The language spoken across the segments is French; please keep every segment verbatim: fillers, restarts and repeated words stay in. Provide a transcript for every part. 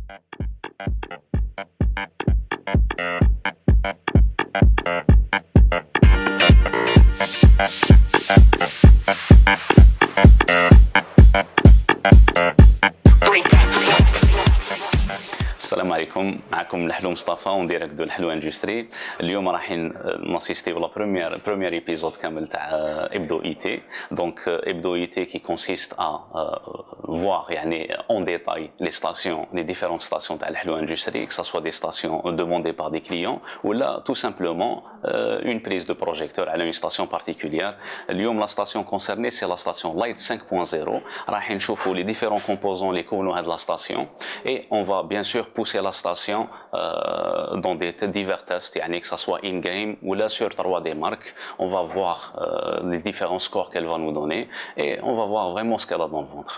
السلام عليكم، معكم الحلو مصطفى اون ديريكت دو الحلو اندستري. اليوم رايحين ناسيستي لا بروميير بروميير ايبيزود كامل تاع ابدو اي تي. دونك ابدو اي تي كي كونسيست ا فوار يعني اون ديتاي لي ستاسيون لي ديفيرونت ستاسيون تاع الحلو اندستري كو سوا دي ستاسيون دوموندي بار دي كليون ولا تو سامبلومون اون بريز دو بروجيكتور على اون ستاسيون بارتيكولير. اليوم لا ستاسيون كونسيرني سي لا ستاسيون لايت خمسة نقطة صفر. رايحين نشوفوا لي ديفيرون كومبوزون اللي يكونوا هاد لا ستاسيون اي اون فا بيان سور pousser la station euh, dans des divers tests, que ce soit in-game ou là sur trois D Mark. On va voir euh, les différents scores qu'elle va nous donner et on va voir vraiment ce qu'elle a dans le ventre.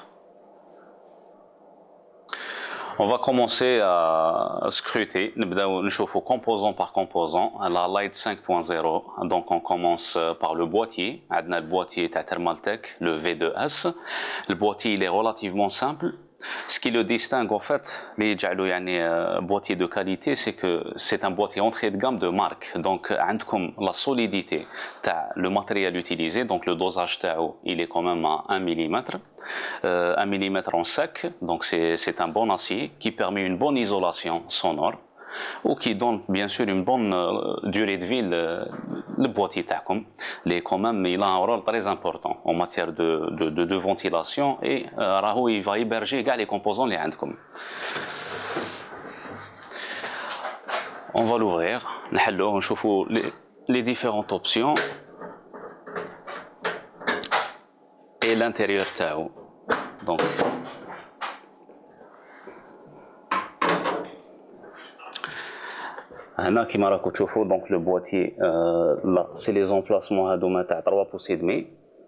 On va commencer à scruter, nous allons composant par composant, la Light cinq point zéro. Donc on commence par le boîtier, on a le boîtier de Thermaltech, le V deux S. Le boîtier il est relativement simple. Ce qui le distingue en fait, les euh, boîtiers de qualité, c'est que c'est un boîtier entrée de gamme de marque. Donc, comme la solidité, le matériel utilisé, donc le dosage il est quand même à un millimètre, euh, un millimètre en sec. Donc, c'est un bon acier qui permet une bonne isolation sonore ou qui donne bien sûr une bonne euh, durée de vie le, le boîtier تاعكم. Les quand même il a un rôle très important en matière de, de, de, de ventilation et euh, راهو il va héberger كاع les composants اللي عندكم. On va l'ouvrir, نحلوه ونشوفوا les, les différentes options et l'intérieur تاعو. Donc هنا كيما راكم تشوفوا دونك لو بواتيي لا سي لي زومبلاسمون هادوما تاع ثلاثة بوس دمي.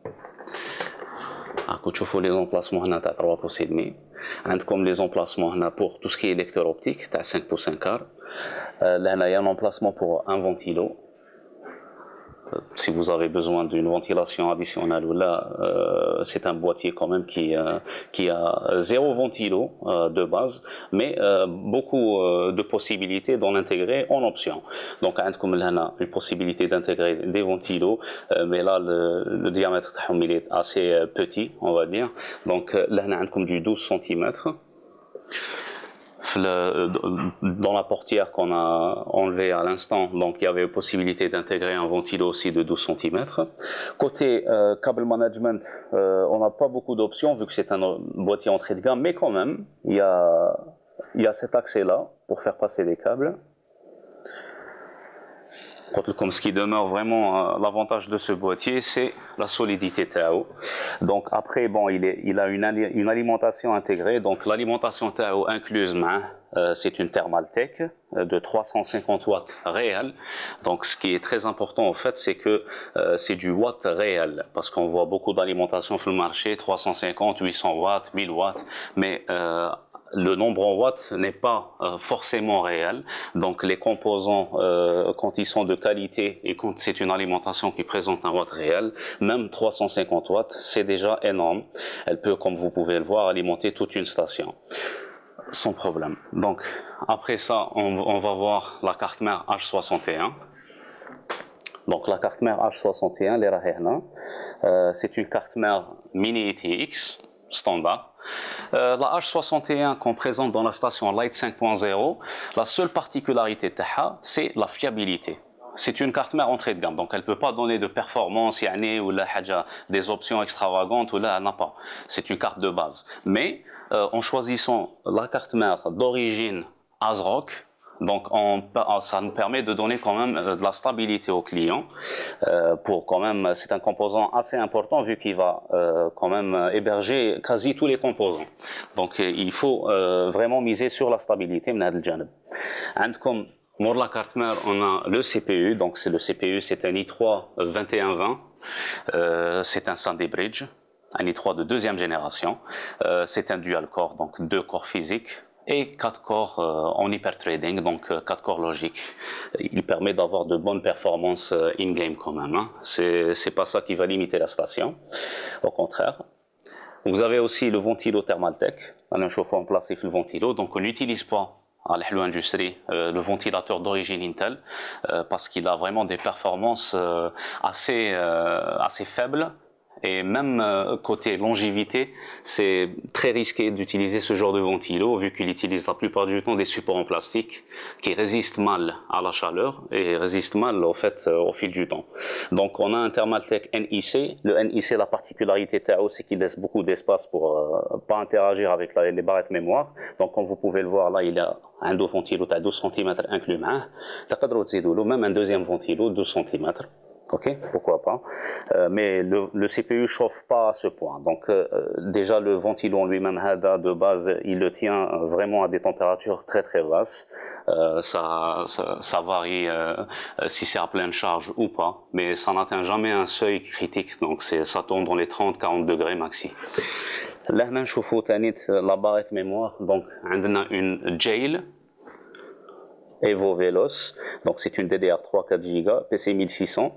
راكم تشوفوا لي زومبلاسمون هنا تاع ثلاثة بوس دمي. عندكم لي زومبلاسمون هنا بور تو سكي ليكتور اوبتيك تاع خمسة بوس كار. لهنايا ان امبلاسمون بور ان فونتيلو. Si vous avez besoin d'une ventilation additionnelle ou là, euh, c'est un boîtier quand même qui, euh, qui a zéro ventilo euh, de base, mais euh, beaucoup euh, de possibilités d'en intégrer en option. Donc, comme là, une possibilité d'intégrer des ventilos, euh, mais là, le, le diamètre il est assez petit, on va dire. Donc, là, on a comme du douze centimètres. Dans la portière qu'on a enlevée à l'instant, donc il y avait possibilité d'intégrer un ventilo aussi de douze centimètres. Côté euh, câble management, euh, on n'a pas beaucoup d'options vu que c'est un boîtier entrée de gamme, mais quand même, il y a, il y a cet accès-là pour faire passer des câbles. Comme ce qui demeure vraiment euh, l'avantage de ce boîtier, c'est la solidité Tao. Donc après, bon, il, est, il a une, une alimentation intégrée. Donc l'alimentation Tao incluse, euh, c'est une Thermaltech de trois cent cinquante watts réel. Donc ce qui est très important en fait, c'est que euh, c'est du watt réel, parce qu'on voit beaucoup d'alimentation sur le marché, trois cent cinquante, huit cents watts, mille watts, mais euh, le nombre en watts n'est pas euh, forcément réel. Donc les composants, euh, quand ils sont de qualité et quand c'est une alimentation qui présente un watt réel, même trois cent cinquante watts, c'est déjà énorme. Elle peut, comme vous pouvez le voir, alimenter toute une station sans problème. Donc après ça, on, on va voir la carte mère H soixante et un. Donc la carte mère H soixante et un, les rahena, euh, c'est une carte mère mini E T X standard. Euh, la H soixante et un qu'on présente dans la station Light cinq point zéro, la seule particularité taha, c'est la fiabilité. C'est une carte mère entrée de gamme, donc elle ne peut pas donner de performance, yani, ou la haja, des options extravagantes, ou là, elle n'a pas. C'est une carte de base. Mais euh, en choisissant la carte mère d'origine ASRock, donc on, ça nous permet de donner quand même de la stabilité au client. Euh, pour quand même, c'est un composant assez important vu qu'il va euh, quand même héberger quasi tous les composants. Donc il faut euh, vraiment miser sur la stabilité. Comme pour la carte mère, on a le C P U. Donc c'est le C P U, c'est un i trois vingt et un vingt. Euh, c'est un Sandy Bridge, un i trois de deuxième génération. Euh, c'est un dual core, donc deux corps physiques et quatre corps euh, en hyperthreading, donc euh, quatre corps logiques. Il permet d'avoir de bonnes performances in-game quand même. Hein. C'est pas ça qui va limiter la station, au contraire. Vous avez aussi le ventilo Thermaltech. On a un chauffeur en place le ventilo, donc on n'utilise pas à l'Hello Industrie euh, le ventilateur d'origine Intel euh, parce qu'il a vraiment des performances euh, assez euh, assez faibles. Et même euh, côté longévité, c'est très risqué d'utiliser ce genre de ventilo vu qu'il utilise la plupart du temps des supports en plastique qui résistent mal à la chaleur et résistent mal au fait euh, au fil du temps. Donc on a un Thermaltech N I C. Le N I C, la particularité Tao, c'est qu'il laisse beaucoup d'espace pour euh, pas interagir avec la, les barrettes mémoire. Donc comme vous pouvez le voir là, il y a un dos ventilo à douze centimètres inclus معاه. تقدروا تزيدوا même un deuxième ventilo douze centimètres. Ok, pourquoi pas. Euh, mais le, le C P U chauffe pas à ce point. Donc euh, déjà le ventilo en lui-même Hada de base, il le tient vraiment à des températures très très basses. Euh, ça, ça, ça varie euh, si c'est à pleine charge ou pas, mais ça n'atteint jamais un seuil critique. Donc c'est, ça tourne dans les trente à quarante degrés maxi. Là, on نشوفوا ثاني la barrette mémoire. Donc on a une Jail Evo Veloce. Donc c'est une D D R trois quatre giga, P C mille six cents.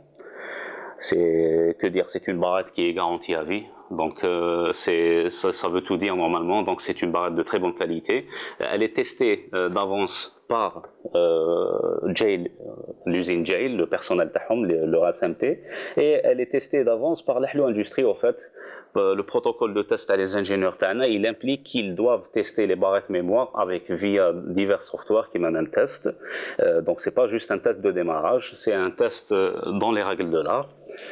C'est que dire, c'est une barrette qui est garantie à vie. Donc euh, c'est ça, ça veut tout dire normalement. Donc c'est une barrette de très bonne qualité. Elle est testée euh, d'avance par euh, Jail, l'usine Jail, le personnel تاعهم, le, le R S M T, et elle est testée d'avance par l'Hello Industrie. Au fait, euh, le protocole de test à les ingénieurs تاعنا, il implique qu'ils doivent tester les barrettes mémoire avec via divers softwares qui mènent un test. Euh, donc c'est pas juste un test de démarrage, c'est un test dans les règles de l'art.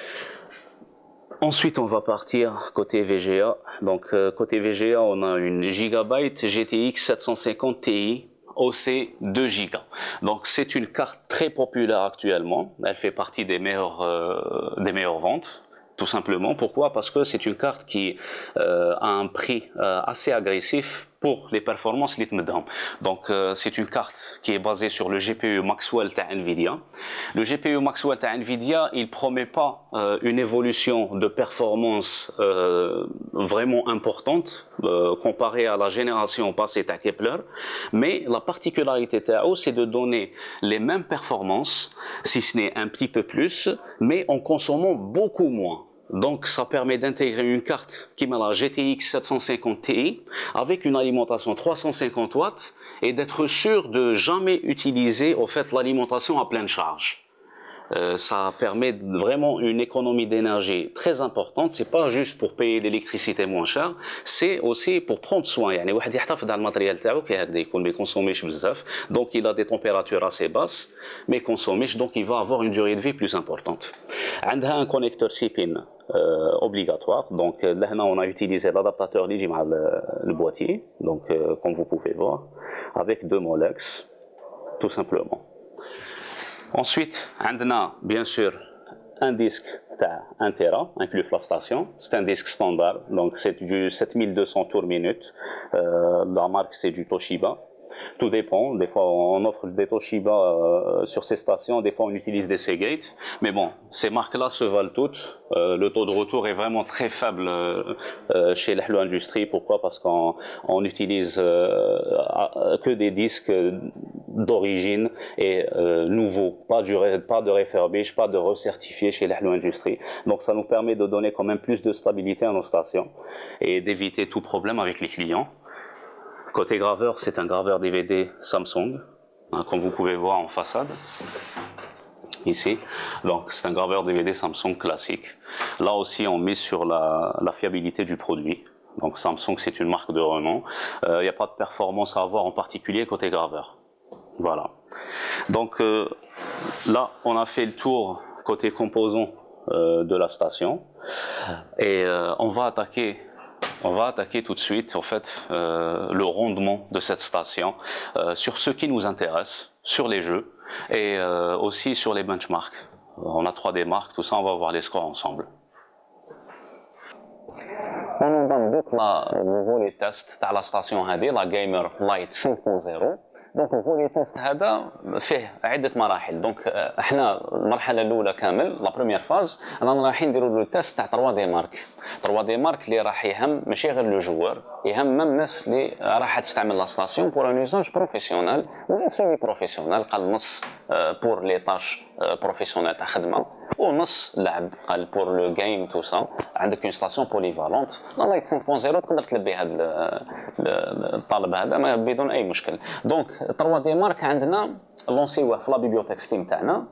Ensuite, on va partir côté V G A. Donc, euh, côté V G A, on a une Gigabyte G T X sept cent cinquante Ti O C deux giga. Donc, c'est une carte très populaire actuellement. Elle fait partie des meilleures, euh, des meilleures ventes. Tout simplement. Pourquoi? Parce que c'est une carte qui euh, a un prix euh, assez agressif pour les performances litmedhom. Donc euh, c'est une carte qui est basée sur le G P U Maxwell de Nvidia. Le G P U Maxwell de Nvidia, il promet pas euh, une évolution de performance euh, vraiment importante euh, comparée à la génération passée de Kepler, mais la particularité Tao, c'est de donner les mêmes performances, si ce n'est un petit peu plus, mais en consommant beaucoup moins. Donc ça permet d'intégrer une carte qui met la G T X sept cent cinquante Ti avec une alimentation trois cent cinquante watts et d'être sûr de jamais utiliser au fait l'alimentation à pleine charge. Euh, ça permet vraiment une économie d'énergie très importante. C'est pas juste pour payer l'électricité moins cher, c'est aussi pour prendre soin. يعني واحد يحتفظ على الماتريال تاعو كي هكذا يكون ما يكونسوميش بزاف. Donc il a des températures assez basses, mais consommiش, donc il va avoir une durée de vie plus importante. عندها un connecteur six pins euh, obligatoire. Donc là on a utilisé l'adaptateur اللي يجي مع le boîtier. Donc euh, comme vous pouvez voir, avec deux Molex, tout simplement. Ensuite, on a bien sûr un disque de un téra inclus la station. C'est un disque standard, donc c'est du sept mille deux cents tours minute. Euh, la marque c'est du Toshiba. Tout dépend. Des fois, on offre des Toshiba euh, sur ces stations. Des fois, on utilise des Seagate. Mais bon, ces marques-là se valent toutes. Euh, le taux de retour est vraiment très faible euh, euh, chez l'Hello Industrie. Pourquoi? Parce qu'on on utilise euh, que des disques d'origine et euh, nouveaux. Pas, du, pas de refurbish, pas de recertifié chez l'Hello Industrie. Donc, ça nous permet de donner quand même plus de stabilité à nos stations et d'éviter tout problème avec les clients. Côté graveur, c'est un graveur D V D Samsung, hein, comme vous pouvez voir en façade, ici. Donc c'est un graveur D V D Samsung classique. Là aussi, on met sur la, la fiabilité du produit. Donc Samsung, c'est une marque de renom. Il euh, n'y a pas de performance à avoir en particulier côté graveur. Voilà. Donc euh, là, on a fait le tour côté composants euh, de la station. Et euh, on va attaquer... On va attaquer tout de suite, en fait, euh, le rendement de cette station euh, sur ce qui nous intéresse, sur les jeux et euh, aussi sur les benchmarks. On a trois D marques, tout ça, on va voir les scores ensemble. On va donc nouveau les tests à la station H D, la Gamer Light cinq point zéro. دونك الفولي تيست هذا فيه عده مراحل. دونك احنا المرحله الاولى كامل لا بروميير فاز رانا رايحين نديروا لو تيست تاع ثري دي مارك. ثري دي مارك اللي راح يهم ماشي غير لو جوار، يهم ميم الناس اللي راح تستعمل لا ستاسيون بور ان يوزاج بروفيسيونيل ولا سيمي بروفيسيونيل قل نص بور لي طاش بروفيسيونيل تاع خدمه ونص لعب قال بور لو جيم تو سا. عندك اون ستاسيون بوليفالونت لا لايت خمسة نقطة صفر تقدر تلبي هذا الطالب هذا ما بدون اي مشكل. دونك ثلاثة دي مارك عندنا لونسيوه في لا بيبيوتيك ستيم تاعنا.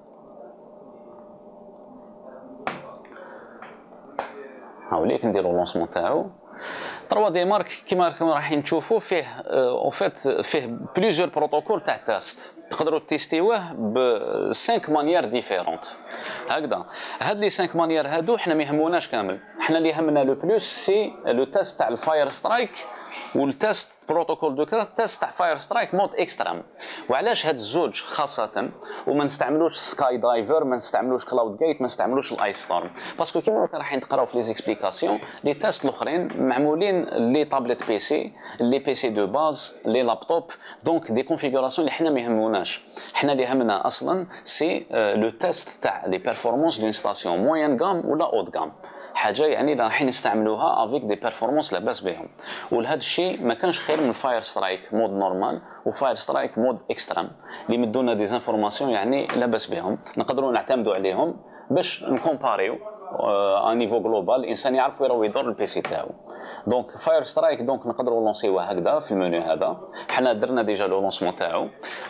هاوليك نديرو لونسمون تاعو. ثلاثة دي مارك كيما راكم رايحين تشوفوا فيه او فيت فيه بليزيور بروتوكول تاع تيست تقدروا تيستيوه ب خمسة مانيير ديفيرونت هكذا. هاد لي خمسة مانيير هادو حنا ما يهموناش كامل، حنا اللي يهمنا لو بلوس سي لو تيست تاع الفاير سترايك والتيست بروتوكول دو تيست تاع فاير سترايك مود اكستريم. وعلاش هاد الزوج خاصه وما نستعملوش سكاي دايفر، ما نستعملوش كلاود جيت، ما نستعملوش الاي ستورم؟ باسكو كيما رايحين تقراو في لي زيكسبليكاسيون لي تيست الاخرين معمولين لي طابلت بي سي، لي بي سي دو باز، لي لابتوب، دونك دي كونفيغوراسيون اللي حنا ما يهموناش. حنا اللي يهمنا اصلا سي لو تيست تاع لي بيرفورمانس دون ستاسيون موين غام ولا اود غام، حاجه يعني رايحين نستعملوها افيك دي بيرفورمانس لاباس بهم. ولهذا الشيء ما كانش خير من فاير سترايك مود نورمال وفاير سترايك مود اكستريم اللي مدونا دي زانفورماسيون يعني لاباس بهم، نقدروا نعتمدوا عليهم باش نكومباريو ا نيفو جلوبال الانسان يعرف وين راه يدور البي سي تاعو. دونك فاير سترايك دونك نقدروا لونسيوه هكذا في المنيو هذا. حنا درنا ديجا لو لونسمون تاعو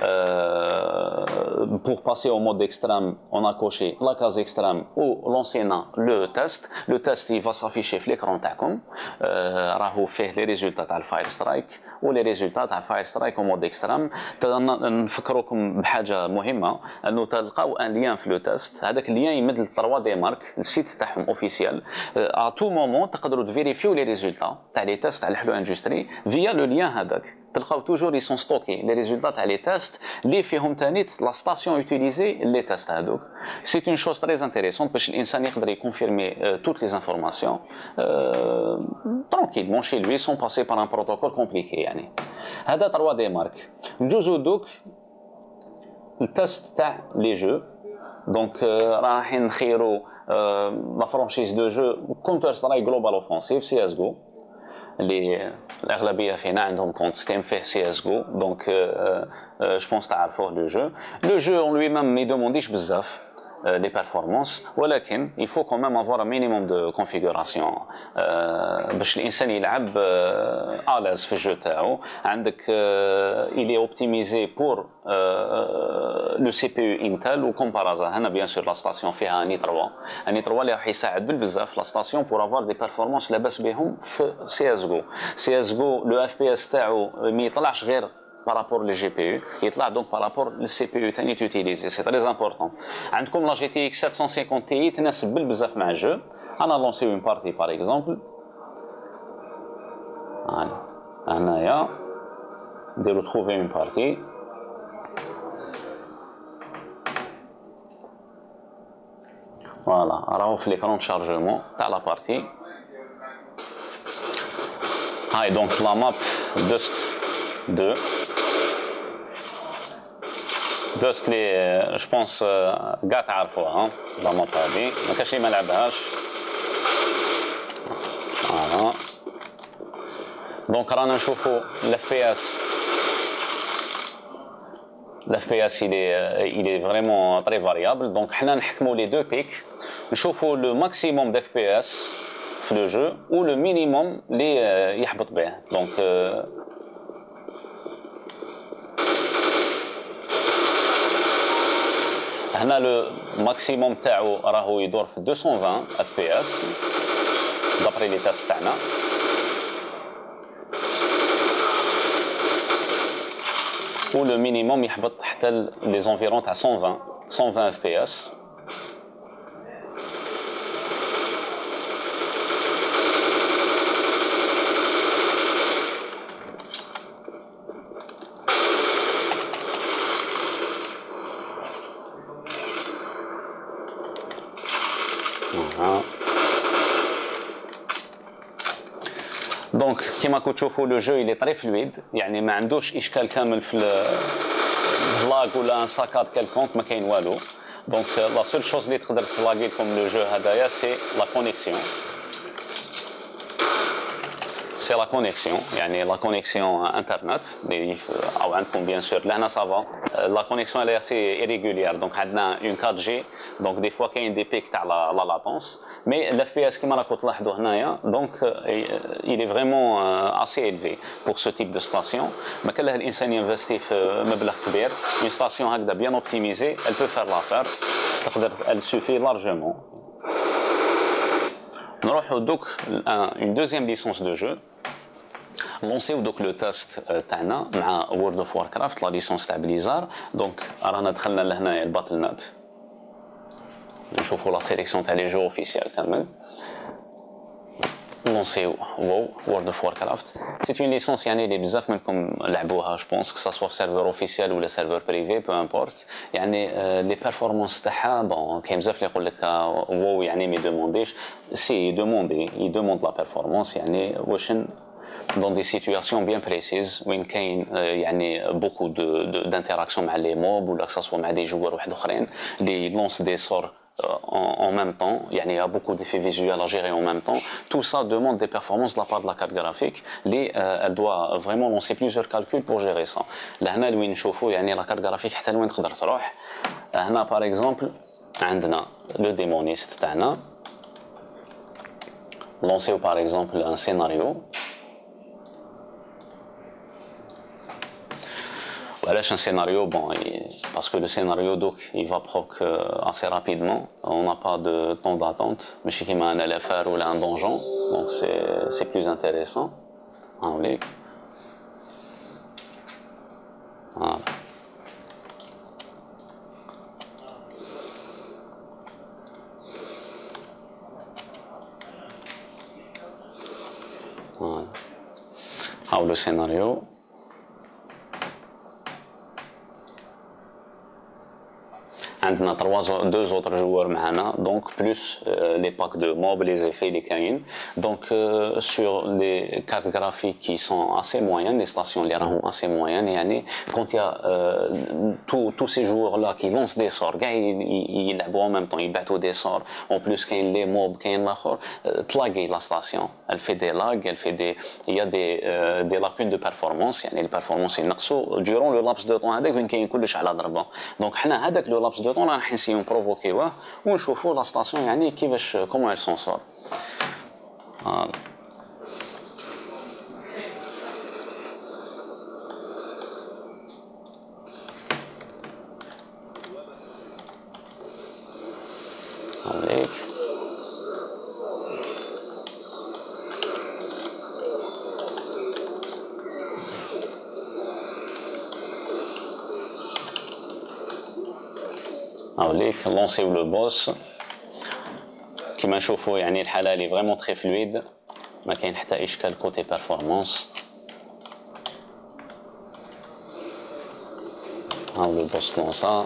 بور باسي او مود اكستريم اون ا كوشي لا كاز اكستريم و لونسينا لو تيست. لو تيست يفا سافيشي في ليكرون تاعكم، راهو فيه لي ريزولتا تاع الفاير سترايك ولي ريزولتا تاع الفاير سترايك او مود اكستريم. نفكروكم بحاجه مهمه انه تلقاو ان ليان في لو تيست، هذاك الليان يمد ل ثلاثة دي مارك السيت تاعهم اوفيسيال. ا تو مومون تقدروا تفيريفيو لي ريزولتا تاع لي تيست تاع الحلو اندستري فيا لو ليان هذاك. تلقاو توجور يسون ستوكي لي ريزولتا تاع لي تيست اللي فيهم ثاني لا ستاسيون يوتيليزي لي تيست هذوك. سي اون شوز تري انتريسونت باش الانسان يقدر يكونفيرمي توت لي انفورماسيون ترونكيلمون شي لوي سون باسي بار ان بروتوكول كومبليكي يعني. هذا ثلاثة دي مارك. نجوزو دوك التيست تاع لي جو. دونك رايحين نخيروا لا فرانشيز دو جو كونتر سترايك جلوبال اوفونسيف سي اس جو اللي الاغلبيه فينا عندهم كونت ستيم فيه سي اس جو. دونك جو بونس تعرفوه لو جو. لو جو اون لوي ميم ما يدومونديش بزاف les performances ولكن il faut quand même avoir un minimum de configuration باش الانسان يلعب à l'aise في الجو تاعو. عندك il est optimisé pour le سي بي يو Intel وكم بارازا هنا بيان سور لا ستاسيون فيها اني ثلاثة اني ثلاثة اللي راح يساعد بالبزاف لا ستاسيون pour avoir des performances لاباس بهم في سي اس جو. سي اس جو لو اف بي اس تاعو ما يطلعش غير بارابور لي جي بي يو، يطلع دونك بارابور للسي بي يو ثاني توتيليزي. سي تري امبورطون. عندكم لا جي تي اكس سبعمية وخمسين تي تناسب بالبزاف مع الجو. انا لونسيو اون بارتي بار اكزومبل هاني هنايا نديرو تروفي اون بارتي. فوالا راهو في ليكرون شارجمون تاع لا بارتي. هاي دونك لا ماب دوست دو دوست لي جو بونس كاع تعرفوها لا ماب هادي، ما كاش اللي ما لعبهاش. فوالا دونك رانا نشوفو الاف بي اس. الاف بي اس الي الي فريمون تري فاريابل. دونك حنا نحكمو لي دو بيك نشوفو لو ماكسيموم داف بي اس في لو جو و لو مينيموم اللي يحبط به. دونك هنا لو ماكسيموم تاعو راهو يدور في مئتين وعشرين اف بي اس دابري لي تيست تاعنا. و لو مينيموم يحبط حتى لي زونفيرون تاع مئة وعشرين مئة وعشرين اف بي اس. دونك كيما راكم تشوفوا لو جو اللي طري فلويد يعني ما عندوش اشكال كامل في الفلاغ ولا ان ساكاد كالكونك، ما كاين والو. دونك لا سول شوز اللي تقدر تلاقي لكم لو جو هدايا سي لا كونيكسيون. c'est la connexion, يعني la connexion internet, ou عندكم bien sûr لهنا ça va. La connexion elle est assez irrégulière, donc عندنا une quatre G, donc des fois كاين des pics تاع la, la latence, mais l'F P S كيما راكم تلاحظوا هنايا, donc il est vraiment assez élevé pour ce type de station. ما كان له الانسان ينفستي في مبلغ كبير, une station هكذا bien optimisée, elle peut faire l'affaire, تقدر elle suffit largement. نروحوا دوك une deuxième licence de jeu. لونسيو دوك لو تيست تاعنا مع وورلد اوف واركرافت لا ليسونس تاع بليزار. دونك رانا دخلنا لهنايا الباتل نت, نشوفوا لا سيليكسيون تاع لي جو اوفيسيال كامل. لونسيو وو وورلد اوف واركرافت, سي اون ليسونس يعني اللي بزاف منكم لعبوها جو بونس, كو سوا في سيرفر اوفيسيال ولا سيرفر بريفي بو امبورت. يعني لي بيرفورمانس تاعها بون كاين بزاف اللي يقول لك وو يعني ما يدومونديش, سي يدوموندي يدوموند لا بيرفورمانس, يعني واش dans des situations bien précises où il y a beaucoup d'interactions avec les mobs ou que ce soit avec des joueurs qui lancent des sorts en, en même temps, il y a beaucoup d'effets visuels à gérer en même temps. Tout ça demande des performances de la part de la carte graphique. Les, euh, elle doit vraiment lancer plusieurs calculs pour gérer ça. Là, on voit نشوفوا يعني la carte graphique حتى لوين تقدر تروح. هنا par exemple عندنا le démoniste تاعنا. Lancer par exemple un scénario. Voilà, un scénario, bon, parce que le scénario, donc, il va proc assez rapidement. On n'a pas de temps d'attente. Mais je sais qu'il y a un L F R ou un donjon, donc c'est plus intéressant. Voilà. Voilà. Voilà. Alors, le scénario. عندنا trois deux autres joueurs معنا, donc plus euh, les packs de mobs, les effets, les caïns. Donc euh, sur les cartes graphiques qui sont assez moyennes, les stations les sont assez moyennes, يعني quand il y a euh, tous tous ces joueurs là qui lancent des sorts, ils ils لعبوا en même temps, ils battent des sorts. En plus كاين les mobs, كاين l'autre, تلاقي la station, elle fait des lags, elle fait des, il y a des euh, des lacunes de performance, يعني les performances ينقصوا durant le laps de temps هذاك وين كاين كلش على ضربه. Donc حنا هذاك le laps de temps راح نسيو نبروفوكيوه ونشوفوا لا ستاسيون يعني كيفاش كومون ايل سون سور. فوالا هاوليك هاوليك لونسيو لو بوس. كيما نشوفوا يعني الحاله لي فريمون تري فلويد, ما كاين حتى اشكال كوتي بيرفورمانس. هاو لو بوس لونسا.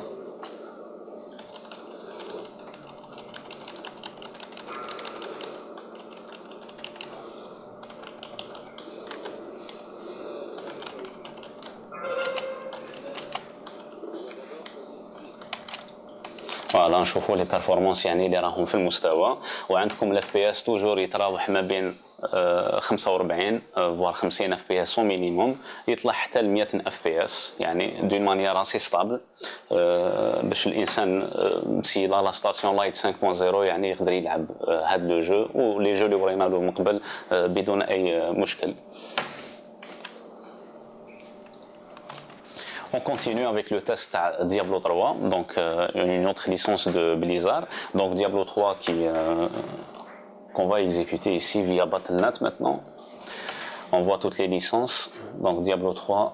فوالا نشوفوا لي بيرفورمانس يعني اللي راهم في المستوى, وعندكم الاف بي اس توجور يتراوح ما بين خمسة وأربعين فوار خمسين اف بي اس مينيموم, يطلع حتى ل مية اف بي اس, يعني دون مانيير اسي ستابل باش الانسان سي لا لا ستاسيون لايت خمسة نقطة صفر يعني يقدر يلعب هاد لو جو ولي جو اللي ورينا له من قبل بدون اي مشكل. On continue avec le test à Diablo trois, donc euh, une autre licence de Blizzard. Donc Diablo trois qui euh, qu'on va exécuter ici via Battle point net maintenant. On voit toutes les licences. Donc Diablo trois,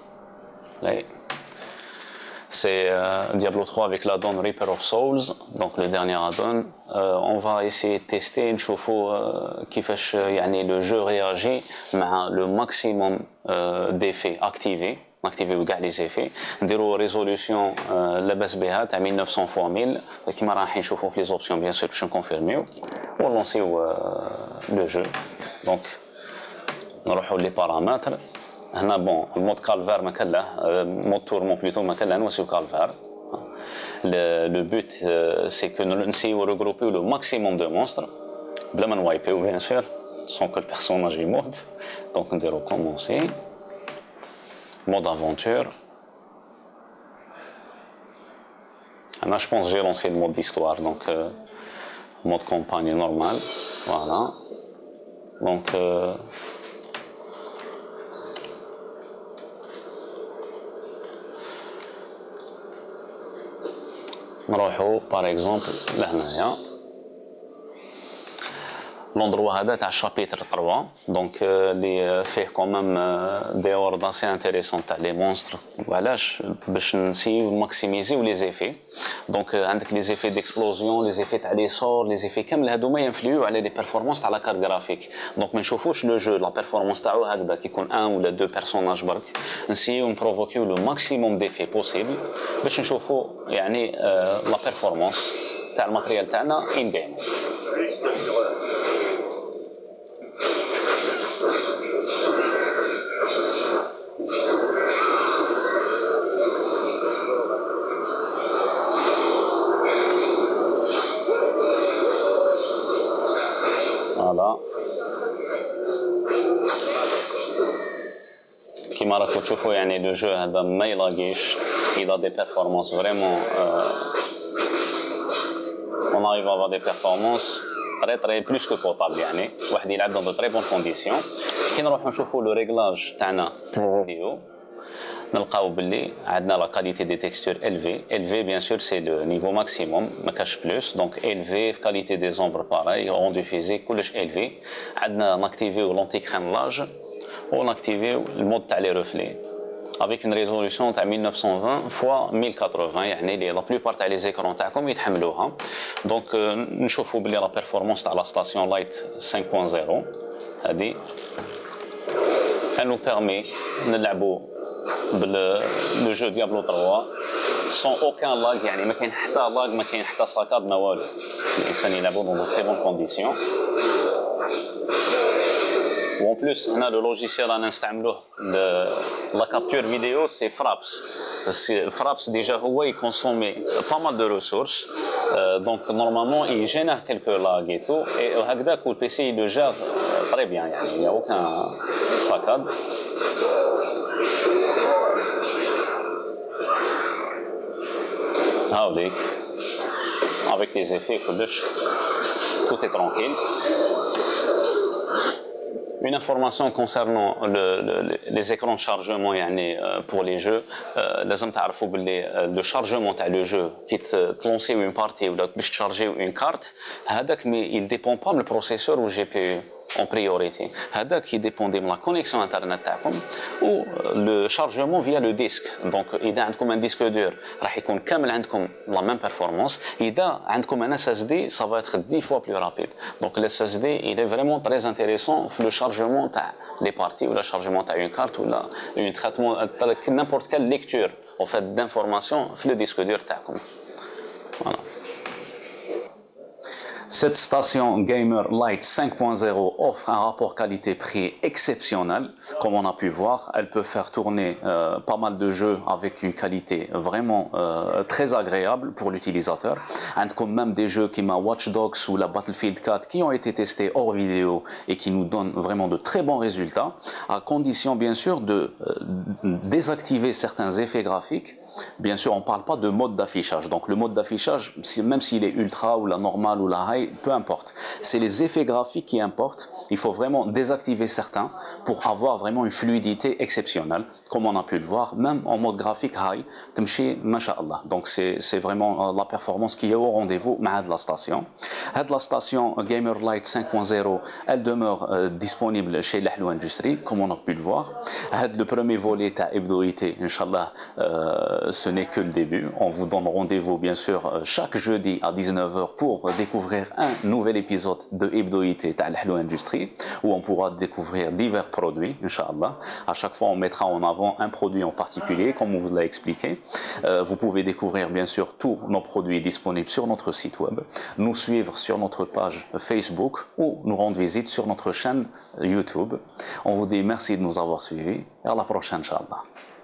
c'est euh, Diablo trois avec l'add-on Reaper of Souls, donc le dernier add-on. Euh, on va essayer de tester, نشوفوا كيفاش يعني le jeu réagit مع le maximum euh, d'effets activés. ناكتيفيو كاع لي زيفي, نديرو ريزوليسيون لاباس بها تاع ألف وتسعمية فوا ألف كيما راح نشوفوا في لي زوبسيون بيان سور باش نكونفيرميو ونلونسيو لو جو. دونك نروحوا لي بارامتر هنا. بون المود كالفار ما كان له, مود تورمون بلوتو ما كان له, نوصيو كالفار. لو بوت سي كو نسيو ريغروبيو لو ماكسيموم دو مونستر بلا ما نوايبيو بيان سور. sans que le personnage y monte. Donc on va recommencer. Mode aventure. Là, je pense que j'ai lancé le mode d'histoire, donc euh, mode campagne normal. Voilà. Donc, euh, نروحو par exemple لهنايا l'endroit هذا تاع chapitre trois donc اللي فيه quand même des ordres assez intéressants تاع les monstres وعلاش باش نسيو ماكسيميزيو لي زيفي دونك عندك لي زيفي ديكسبلوزيون لي زيفي تاع لي سور لي زيفي كامل هادوما ينفليو على لي بيرفورمانس تاع لا كارت جرافيك دونك ما نشوفوش لو جو لا بيرفورمانس تاعو هكذا كيكون ان ولا دو بيرسوناج برك نسيو نبروفوكيو لو ماكسيموم ديفي بوسيبل باش نشوفو يعني لا بيرفورمانس تاع الماتريال تاعنا ان جيم Voilà. كيما راكم تشوفوا يعني لو جو هذا ما يلاقيش il a des performances vraiment euh, on arrive à avoir des performances très très plus que potable يعني واحد يلعب dans de très bonnes conditions كي نروحوا نشوفوا لو ريغلاج تاعنا فيديو نلقاو باللي عندنا لا كاليتي دي تكستور élevé élevé bien sûr c'est le niveau maximum ما كاش بلوس دونك élevé في كاليتي دي زومبر باراي rendu physique كلش élevé عندنا ناكتيفيو لونتي كريملاج و ناكتيفيو المود تاع لي ريفلي avec une résolution تاع mille neuf cent vingt fois mille quatre-vingts يعني اللي لا بلوبار تاع لي زيكرون تاعكم يتحملوها دونك نشوفوا باللي لا بيرفورمانس تاع لا ستاسيون لايت خمسة نقطة صفر هذه elle nous permet نلعبوا بال لو جو ديابلو trois sans aucun lag يعني ما كاين حتى لاغ ما كاين حتى ساكاد ما والو الانسان يلعبوا dans de très bonnes conditions و en plus هنا لو لوجيسيال انا نستعملوه لا كابتور فيديو سي فرابس فرابس ديجا هو يكونسومي با مال دو ريسورس دونك نورمالمون il génère quelques lags et tout et هكذاك و البي سي لو جير très bien يعني il y a aucun saccade هاوليك avec les effets كلش tout est tranquille. Une information concernant le, le, les écrans de chargement يعني pour les jeux لازم تعرفوا باللي le chargement تاع le jeu كي تلونسيو une partie ولا باش تشارجيو une carte هذاك il dépend pas من البروسيسور و الجي بي يو en priorité هذاك يديبوندي من لا كونيكسيون انترنت تاعكم و لو شارجمون فيا لو ديسك دونك اذا عندكم ان ديسك دور راح يكون كامل عندكم لا ميم بيرفورمانس اذا عندكم ان اس اس دي سا فا اتر dix fois plus rapide donc الاس اس دي il est vraiment très intéressant في لو شارجمون تاع لي بارتي ولا شارجمون تاع اون كارت ولا اون تريتمون n'importe quelle lecture en fait d'information في لو ديسك دور تاعكم voilà. Cette station Gamer Light cinq point zéro offre un rapport qualité-prix exceptionnel. Comme on a pu voir, elle peut faire tourner euh, pas mal de jeux avec une qualité vraiment euh, très agréable pour l'utilisateur. Comme même des jeux comme Watch Dogs ou la Battlefield quatre qui ont été testés hors vidéo et qui nous donnent vraiment de très bons résultats, à condition bien sûr de euh, désactiver certains effets graphiques. Bien sûr, on ne parle pas de mode d'affichage. Donc le mode d'affichage, même s'il est ultra ou la normale ou la high, peu importe. C'est les effets graphiques qui importent. Il faut vraiment désactiver certains pour avoir vraiment une fluidité exceptionnelle. Comme on a pu le voir, même en mode graphique high, تمشي ما شاء الله. Donc c'est vraiment la performance qui est au rendez-vous de la station. La station Gamer Light cinq point zéro, elle demeure euh, disponible chez l'Ahlou Industrie, comme on a pu le voir. Le premier volet à hebdoïté, Inch'Allah, euh, ce n'est que le début. On vous donne rendez-vous bien sûr chaque jeudi à dix-neuf heures pour découvrir un nouvel épisode de Hebdoïté à l'Ahlou Industrie où on pourra découvrir divers produits, Inch'Allah. À chaque fois, on mettra en avant un produit en particulier, comme on vous l'a expliqué. Euh, vous pouvez découvrir bien sûr tous nos produits disponibles sur notre site web, nous suivre sur notre page Facebook ou nous rendre visite sur notre chaîne YouTube. On vous dit merci de nous avoir suivis et à la prochaine, Inch'Allah.